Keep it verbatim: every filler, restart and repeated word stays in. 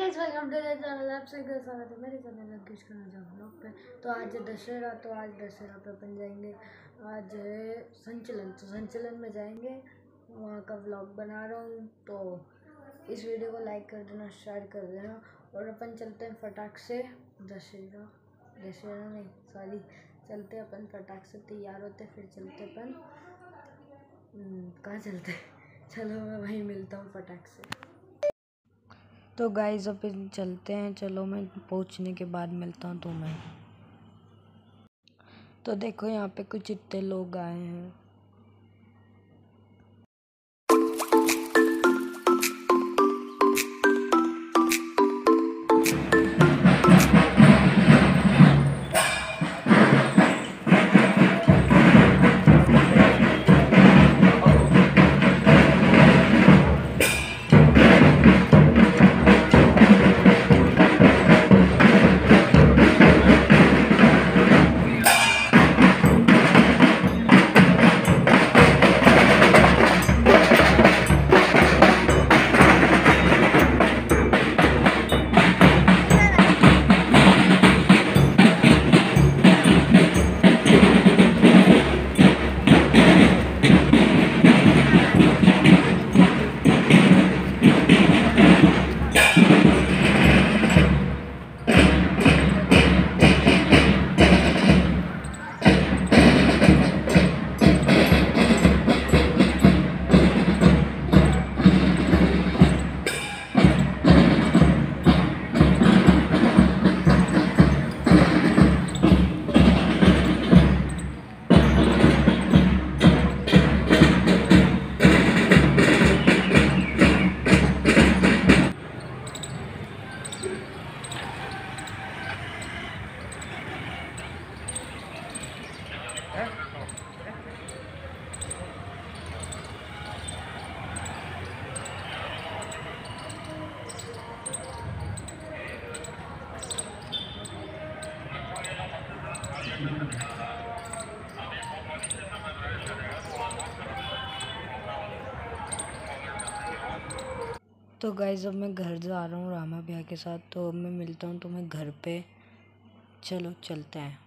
Guys welcome to the channel. आप सभी का स्वागत है मेरे चैनल अंकित करना ब्लॉग पे। तो आज है दशहरा, तो आज दशहरा पे अपन जाएंगे। आज है संचलन, तो संचलन में जाएंगे, वहाँ का व्लॉग बना रहा हूँ। तो इस वीडियो को लाइक कर देना, शेयर कर देना। और अपन चलते हैं फटाक से दशहरा दशहरा नहीं सॉरी चलते अपन फटाक से तैयार होते, फिर चलते अपन कहाँ चलते चलो मैं वहीं मिलता हूँ फटाक से। तो गाइस अपन चलते हैं, चलो मैं पहुंचने के बाद मिलता हूँ तुम्हें। तो देखो यहाँ पे कुछ इतने लोग आए हैं। तो गाइस अब मैं घर जा रहा हूँ रामा भैया के साथ, तो अब मैं मिलता हूँ तुम्हें घर पे। चलो चलते हैं।